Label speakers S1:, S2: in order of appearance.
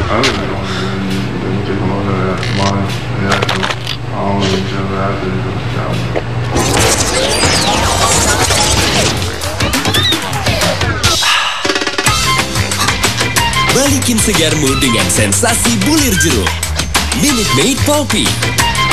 S1: I really don't even take a look at mine. Yeah, I don't really just after it.
S2: Balikin segarmu dengan sensasi bulir jeruk. Minute Maid Pulpy.